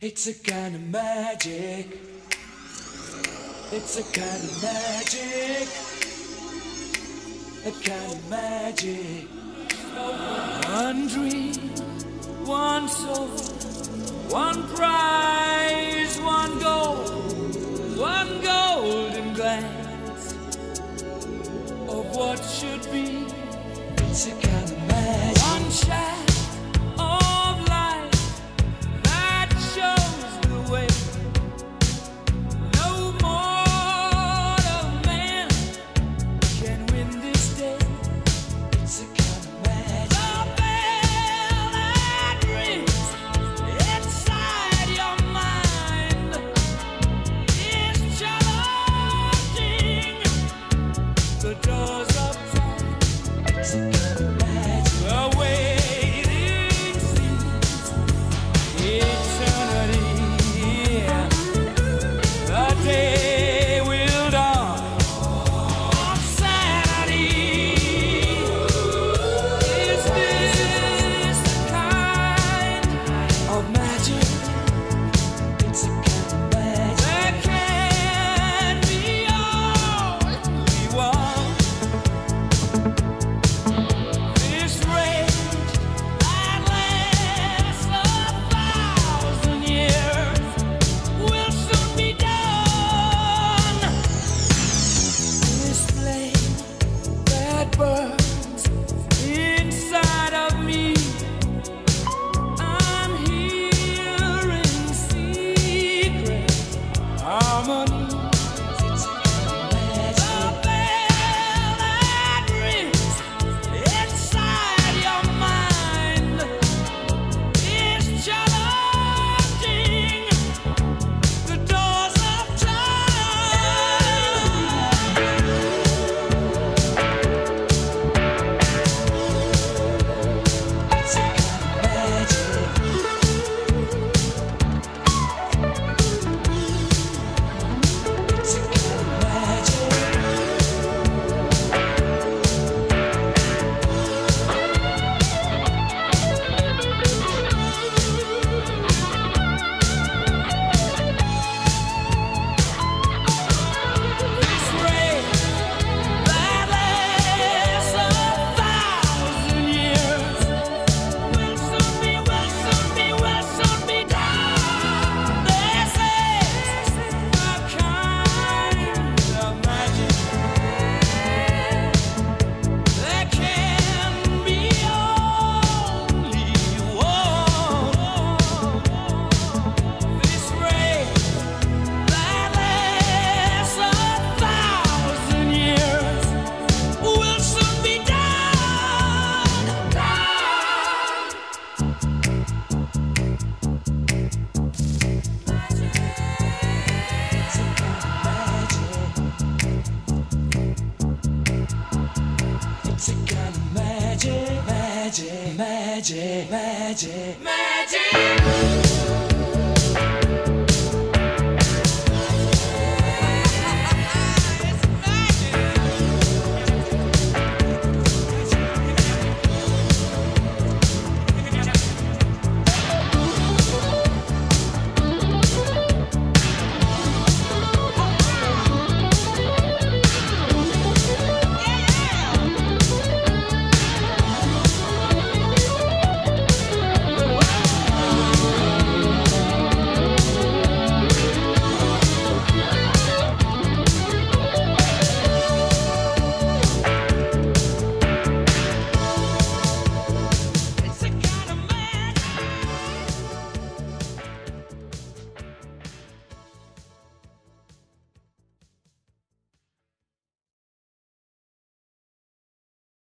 It's a kind of magic. It's a kind of magic. A kind of magic. One dream, one soul, one prize, one goal, one golden glance of what should be. It's a kind of magic. One shaft of light that shows the way. No mortal man can win this day. It's a kind of magic. The bell that rings inside your mind is challenging the doors of time. It's a kind of magic. The waiting seems eternity. The day will dawn on Saturday. Is this the kind of magic? It's a kind of magic. There can be only one. This rage that lasts 1,000 years will soon be done. This flame that burns inside of me, I'm hearing secret harmonies. It's a kind of magic. The bell that rings inside your mind is challenging the doors of time. It's a kind of magic. It's a kind of magic. This rain that lasts 1,000 years will soon be done. This is a kind of magic. There can be only one. This rain that lasts 1,000 years will soon be done. It's a kind of magic. It's a kind of magic, magic, magic, magic, magic.